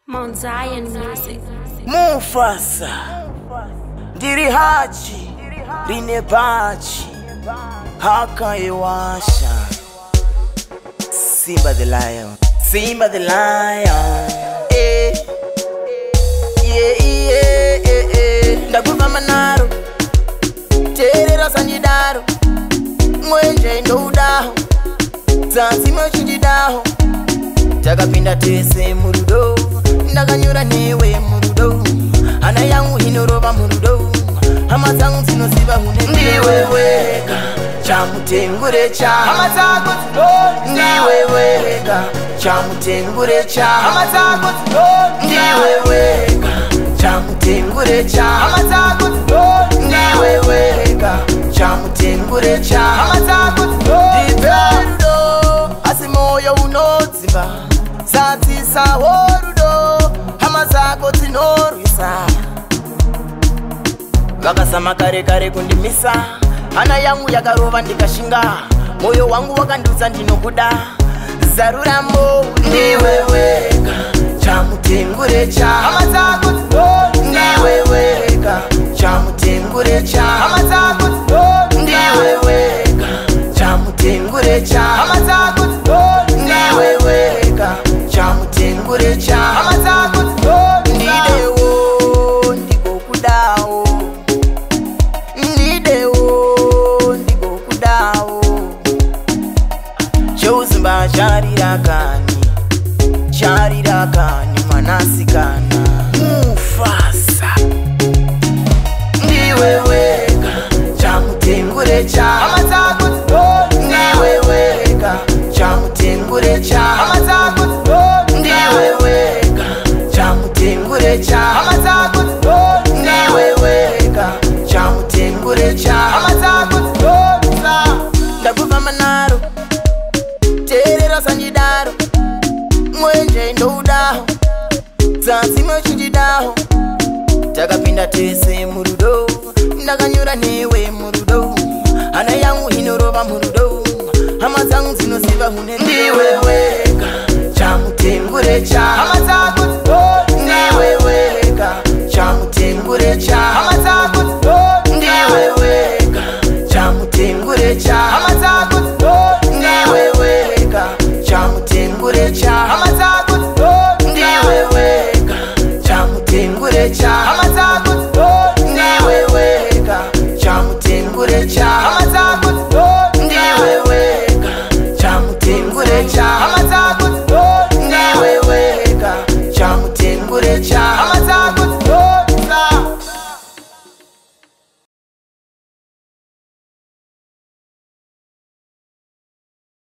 Mount Zion Music. Mufasa Ndiri hachi Rine bachi Haka iwasha Simba the lion, Simba the lion. Ndakuva manaro Terera sanjidaro Mwenje ndoudaho Zanzi mochinjidaho Takapinda tese murudo Ndakanyura newe murudo Hana yangu hinoroba murudo Hama zangu zinosiba hune ndiwe wega Chamutengure cha Hama zangu zinoni ndiwe wega Chamutengure cha Hama zangu zinoni ndiwe wega Chamutengure cha Hama zangu zinoni ndiwe wega Chamutengure cha Hama zangu zinoni Diperudo Asimoyo unodzimba Zati saworudo Hama zako zinorwisa Vakasama kare kare kundimisa Hana yangu yakarova ndikashinga Moyo wangu wakanduza ndinokuda Zarurambo ndiwe wega Chamutengure cha Hama zako zinoni ndiwe wega Chamutengure cha Hama zako zinoni ndiwe wega Chamutengure cha Hama zako zinoni ndiwe wega Chamutengure cha Hama zako zinoni ndidewo ndikokudawo Ndidewo ndikokudawo Chozimba charirakani mwanasikana Mufasa ndiwe wega Chamutengure cha Hama zako zinoni ndiwe wega Chamutengure cha Hama zako zinoni ndiwe wega Chamutengure cha Hama zako zinoni ndiwe wega Chamutengure cha Hama zako zinoni Ndakuva manaro Terera sanjidaro Mwenje ndoudaho Zanzi mochinjidaho Takapinda tese murudo Ndakanyura newe murudo Hana yangu hinoroba murudo Hama zangu zinosiba hune ndiwe wega Chamutengure cha